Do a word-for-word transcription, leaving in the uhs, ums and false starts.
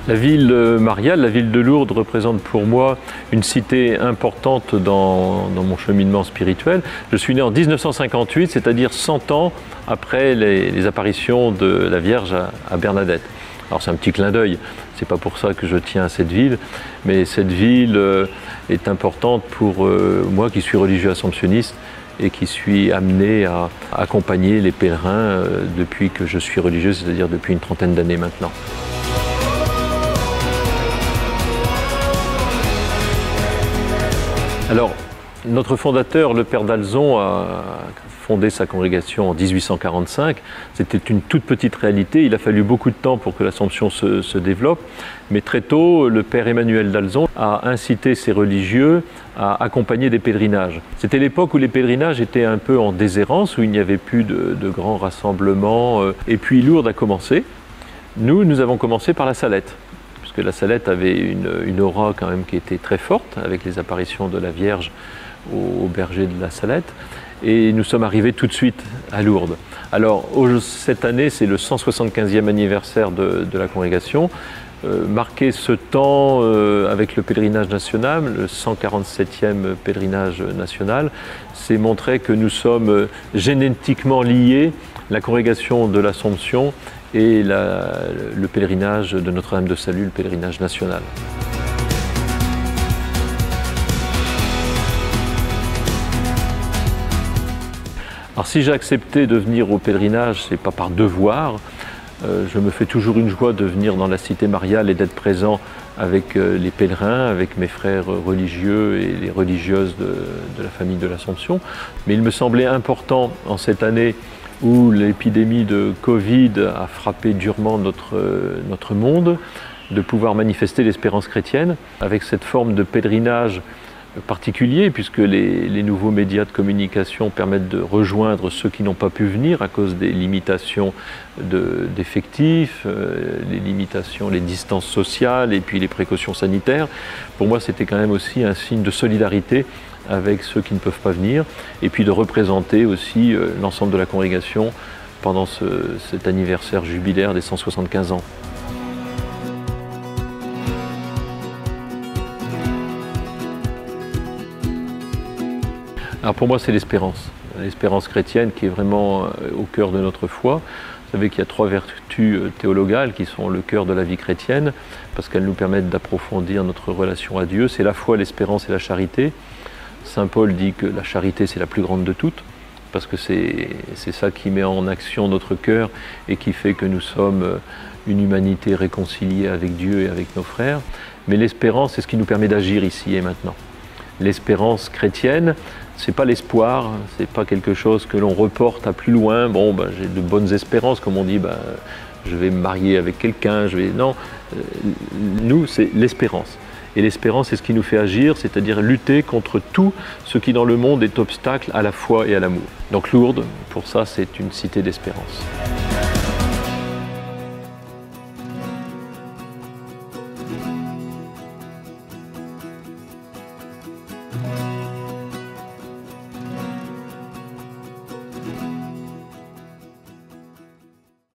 La ville mariale, la ville de Lourdes représente pour moi une cité importante dans, dans mon cheminement spirituel. Je suis né en mille neuf cent cinquante-huit, c'est-à-dire cent ans après les, les apparitions de la Vierge à, à Bernadette. Alors c'est un petit clin d'œil, c'est pas pour ça que je tiens à cette ville, mais cette ville euh, est importante pour euh, moi qui suis religieux assomptionniste et qui suis amené à, à accompagner les pèlerins euh, depuis que je suis religieux, c'est-à-dire depuis une trentaine d'années maintenant. Alors, notre fondateur, le Père d'Alzon, a fondé sa congrégation en mille huit cent quarante-cinq. C'était une toute petite réalité. Il a fallu beaucoup de temps pour que l'Assomption se, se développe. Mais très tôt, le Père Emmanuel d'Alzon a incité ses religieux à accompagner des pèlerinages. C'était l'époque où les pèlerinages étaient un peu en déshérence, où il n'y avait plus de, de grands rassemblements. Et puis Lourdes a commencé. Nous, nous avons commencé par la Salette. Parce que la Salette avait une, une aura quand même qui était très forte, avec les apparitions de la Vierge au, au berger de la Salette. Et nous sommes arrivés tout de suite à Lourdes. Alors, cette année, c'est le cent soixante-quinzième anniversaire de, de la congrégation. Euh, marquer ce temps euh, avec le pèlerinage national, le cent quarante-septième pèlerinage national, c'est montrer que nous sommes génétiquement liés, la congrégation de l'Assomption et la, le pèlerinage de Notre-Dame de Salut, le pèlerinage national. Alors si j'ai accepté de venir au pèlerinage, ce n'est pas par devoir. Euh, je me fais toujours une joie de venir dans la cité mariale et d'être présent avec euh, les pèlerins, avec mes frères religieux et les religieuses de, de la famille de l'Assomption. Mais il me semblait important en cette année où l'épidémie de Covid a frappé durement notre, notre monde, de pouvoir manifester l'espérance chrétienne avec cette forme de pèlerinage particulier, puisque les, les nouveaux médias de communication permettent de rejoindre ceux qui n'ont pas pu venir à cause des limitations d'effectifs, euh, les limitations, les distances sociales et puis les précautions sanitaires. Pour moi, c'était quand même aussi un signe de solidarité avec ceux qui ne peuvent pas venir, et puis de représenter aussi euh, l'ensemble de la congrégation pendant ce, cet anniversaire jubilaire des cent soixante-quinze ans. Alors pour moi, c'est l'espérance, l'espérance chrétienne qui est vraiment au cœur de notre foi. Vous savez qu'il y a trois vertus théologales qui sont le cœur de la vie chrétienne, parce qu'elles nous permettent d'approfondir notre relation à Dieu. C'est la foi, l'espérance et la charité. Saint Paul dit que la charité, c'est la plus grande de toutes, parce que c'est ça qui met en action notre cœur et qui fait que nous sommes une humanité réconciliée avec Dieu et avec nos frères. Mais l'espérance, c'est ce qui nous permet d'agir ici et maintenant. L'espérance chrétienne, c'est pas l'espoir, c'est pas quelque chose que l'on reporte à plus loin. Bon, ben, j'ai de bonnes espérances, comme on dit, ben, je vais me marier avec quelqu'un, je vais... Non, nous, c'est l'espérance. Et l'espérance, c'est ce qui nous fait agir, c'est-à-dire lutter contre tout ce qui dans le monde est obstacle à la foi et à l'amour. Donc Lourdes, pour ça, c'est une cité d'espérance.